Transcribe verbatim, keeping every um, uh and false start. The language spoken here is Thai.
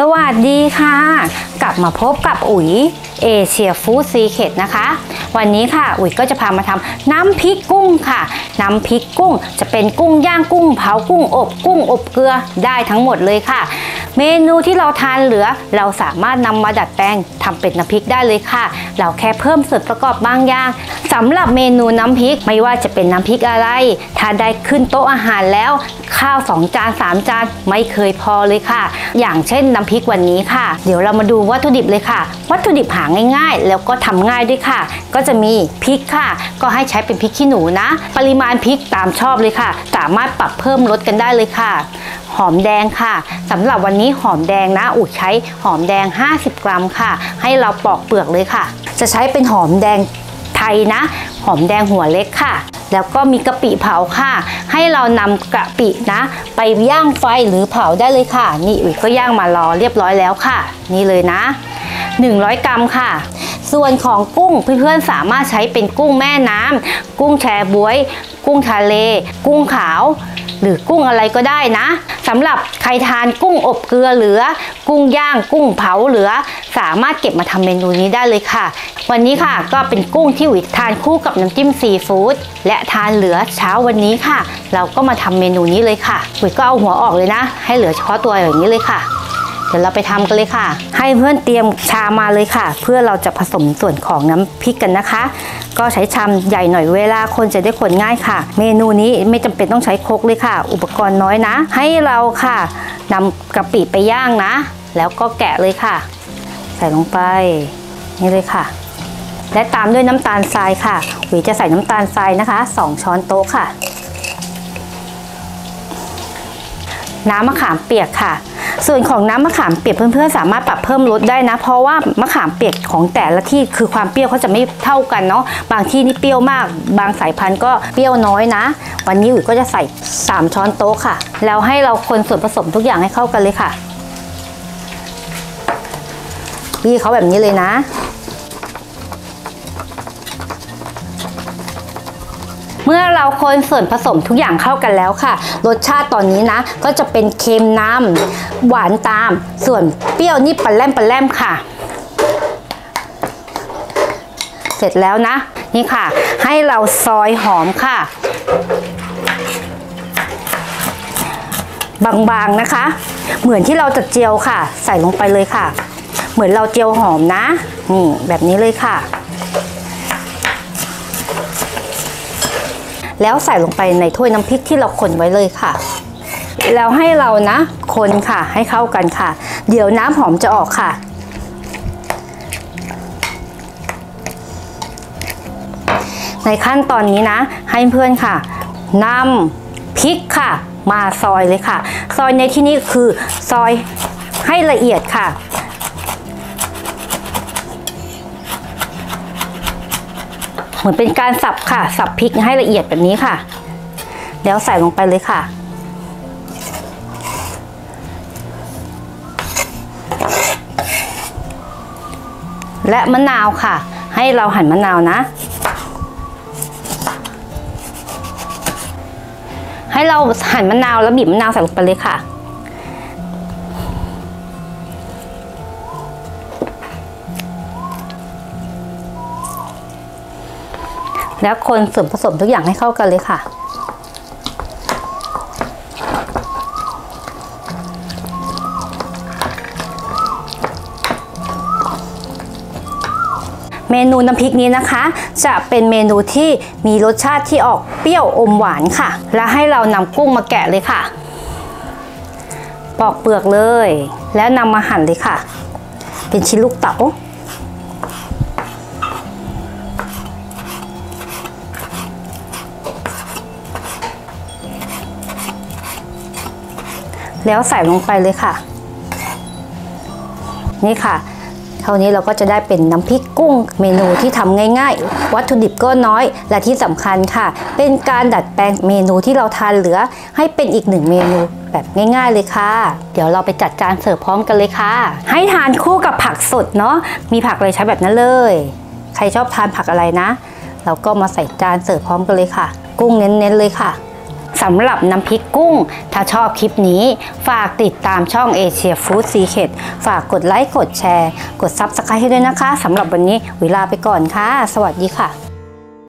สวัสดีค่ะกลับมาพบกับอุ๋ยเอเชียฟู้ดซีเคร็ตนะคะวันนี้ค่ะอุ๋ยก็จะพามาทำน้ำพริกกุ้งค่ะน้ำพริกกุ้งจะเป็นกุ้งย่างกุ้งเผากุ้งอบกุ้งอบเกลือได้ทั้งหมดเลยค่ะเมนูที่เราทานเหลือเราสามารถนำมาดัดแปลงทำเป็นน้ำพริกได้เลยค่ะเราแค่เพิ่มส่วนประกอบบางอย่างสำหรับเมนูน้ำพริกไม่ว่าจะเป็นน้ำพริกอะไรถ้าได้ขึ้นโต๊ะอาหารแล้วข้าวสองจานสามจานไม่เคยพอเลยค่ะอย่างเช่นน้ำพริกวันนี้ค่ะเดี๋ยวเรามาดูวัตถุดิบเลยค่ะวัตถุดิบหาง่ายๆแล้วก็ทำง่ายด้วยค่ะก็จะมีพริกค่ะก็ให้ใช้เป็นพริกขี้หนูนะปริมาณพริกตามชอบเลยค่ะสามารถปรับเพิ่มลดกันได้เลยค่ะหอมแดงค่ะสำหรับวันนี้หอมแดงนะอุ๋ยใช้หอมแดงห้าสิบกรัมค่ะให้เราปอกเปลือกเลยค่ะจะใช้เป็นหอมแดงไทยนะหอมแดงหัวเล็กค่ะแล้วก็มีกะปิเผาค่ะให้เรานำกะปินะไปย่างไฟหรือเผาได้เลยค่ะนี่อุ๋ยก็ย่างมารอเรียบร้อยแล้วค่ะนี่เลยนะหนึ่งร้อยกรัมค่ะส่วนของกุ้งเพื่อนๆสามารถใช้เป็นกุ้งแม่น้ำกุ้งแชบ๊วยกุ้งทะเลกุ้งขาวหรือกุ้งอะไรก็ได้นะสำหรับใครทานกุ้งอบเกลือเหลือกุ้งย่างกุ้งเผาเหลือสามารถเก็บมาทำเมนูนี้ได้เลยค่ะวันนี้ค่ะก็เป็นกุ้งที่อุ๋ยทานคู่กับน้ำจิ้มซีฟู้ดและทานเหลือเช้าวันนี้ค่ะเราก็มาทำเมนูนี้เลยค่ะอุ๋ยก็เอาหัวออกเลยนะให้เหลือเฉพาะตัวอย่างนี้เลยค่ะเดี๋ยวเราไปทำกันเลยค่ะให้เพื่อนเตรียมชามมาเลยค่ะเพื่อเราจะผสมส่วนของน้ำพริกกันนะคะก็ใช้ชามใหญ่หน่อยเวลาคนจะได้คนง่ายค่ะเมนูนี้ไม่จำเป็นต้องใช้ครกเลยค่ะอุปกรณ์น้อยนะให้เราค่ะนำกะปิไปย่างนะแล้วก็แกะเลยค่ะใส่ลงไปนี่เลยค่ะและตามด้วยน้ำตาลทรายค่ะอุ๋ยจะใส่น้ำตาลทรายนะคะสองช้อนโต๊ะค่ะน้ำมะขามเปียกค่ะส่วนของน้ำมะขามเปียกเพื่อนๆสามารถปรับเพิ่มลดได้นะเพราะว่ามะขามเปียกของแต่ละที่คือความเปรี้ยวเขาจะไม่เท่ากันเนาะบางที่นี่เปรี้ยวมากบางสายพันธุ์ก็เปรี้ยวน้อยนะวันนี้อุ๋ยก็จะใส่สามช้อนโต๊ะค่ะแล้วให้เราคนส่วนผสมทุกอย่างให้เข้ากันเลยค่ะบี้เขาแบบนี้เลยนะเมื่อเราคนส่วนผสมทุกอย่างเข้ากันแล้วค่ะรสชาติตอนนี้นะก็จะเป็นเค็มนำหวานตามส่วนเปรี้ยวนี่ปลาแรมปลาแรมค่ะเสร็จแล้วนะนี่ค่ะให้เราซอยหอมค่ะบางๆนะคะเหมือนที่เราจะเจียวค่ะใส่ลงไปเลยค่ะเหมือนเราเจียวหอมนะนี่แบบนี้เลยค่ะแล้วใส่ลงไปในถ้วยน้ำพริกที่เราคนไว้เลยค่ะแล้วให้เรานะคนค่ะให้เข้ากันค่ะเดี๋ยวน้ำหอมจะออกค่ะในขั้นตอนนี้นะให้เพื่อนค่ะนำพริกค่ะมาซอยเลยค่ะซอยในที่นี้คือซอยให้ละเอียดค่ะเหมือนเป็นการสับค่ะสับพริกให้ละเอียดแบบนี้ค่ะแล้วใส่ลงไปเลยค่ะและมะนาวค่ะให้เราหั่นมะนาวนะให้เราหั่นมะนาวแล้วบีบมะนาวใส่ลงไปเลยค่ะแล้วคนส่วนผสมทุกอย่างให้เข้ากันเลยค่ะเมนูน้ำพริกนี้นะคะจะเป็นเมนูที่มีรสชาติที่ออกเปรี้ยวอมหวานค่ะและให้เรานำกุ้งมาแกะเลยค่ะปอกเปลือกเลยแล้วนำมาหั่นเลยค่ะเป็นชิ้นลูกเต๋าแล้วใส่ลงไปเลยค่ะนี่ค่ะเท่านี้เราก็จะได้เป็นน้ำพริกกุ้งเมนูที่ทำง่ายๆวัตถุดิบก็น้อยและที่สำคัญค่ะเป็นการดัดแปลงเมนูที่เราทานเหลือให้เป็นอีกหนึ่งเมนูแบบง่ายๆเลยค่ะเดี๋ยวเราไปจัดจานเสิร์ฟพร้อมกันเลยค่ะให้ทานคู่กับผักสดเนาะมีผักอะไรใช้แบบนั้นเลยใครชอบทานผักอะไรนะเราก็มาใส่จานเสิร์ฟพร้อมกันเลยค่ะกุ้งเน้นๆเลยค่ะสำหรับน้ำพริกกุ้งถ้าชอบคลิปนี้ฝากติดตามช่อง Asia Food Secret ฝากกดไลค์กดแชร์กด ซับสไครบ์ ให้ด้วยนะคะสำหรับวันนี้เวลาไปก่อนค่ะสวัสดีค่ะ